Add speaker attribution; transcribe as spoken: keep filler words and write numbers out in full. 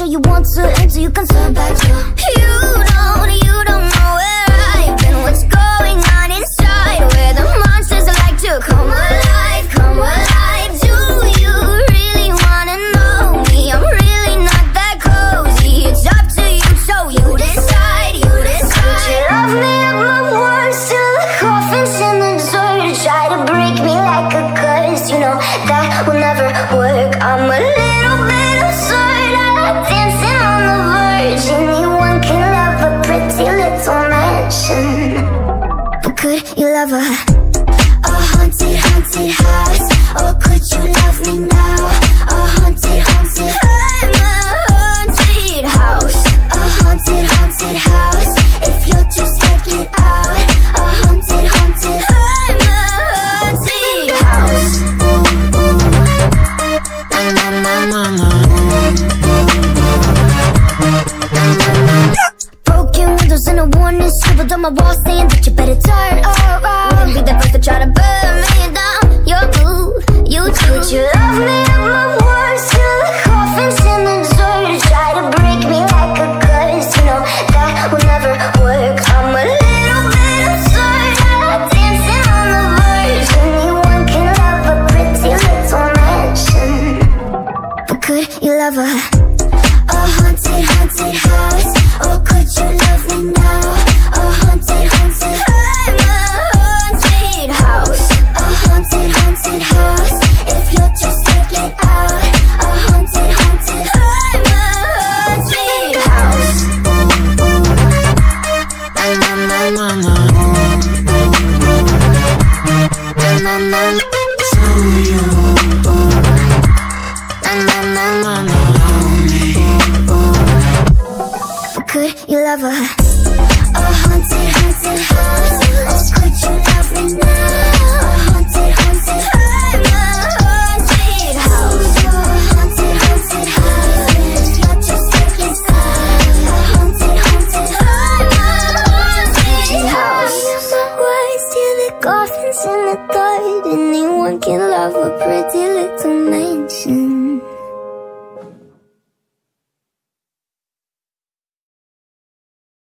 Speaker 1: you want to, until you can turn back to. You don't, you don't know where I've been, what's going on inside, where the monsters like to come alive, come alive. Do you really wanna know me? I'm really not that cozy. It's up to you, so you decide, you decide. Could you love me at my worst, till the coffin's in the dirt, try to break me like a curse, you know that will never work. I'm a little bit absurd, I like dancing on the verge. Anyone can love a pretty little mansion, but could you love a, a haunted, haunted house? Or could you love me now? A haunted, haunted, I'm a haunted house. A haunted, haunted house. If you're just checking out, a haunted, haunted, I'm a haunted house. Na na na na na. Broken windows and a warning scribbled on my wall saying that you better turn around. Wouldn't be the first to try to burn me down. You're blue, you too. Could you love me at my worst, till the coffin's in the dirt, try to break me like a curse, you know that will never work. I'm a little bit absurd, I like dancing on the verge. Anyone can love a pretty little mansion, but could you love a, a haunted, haunted house? Or could you love me now? A haunted, haunted, I'm a haunted house. A haunted, haunted house. If you're just checking out, a haunted, haunted, I'm a haunted house. Na na na na na na na. So you, na na na na na. Could you love a, a haunted, haunted house? Or could you love me now? A haunted, haunted, I'm a haunted house. A haunted, haunted house. If you're just taking time, a haunted, haunted, I'm a haunted house. My words till the coffin's in the dirt. Anyone can love a pretty little man.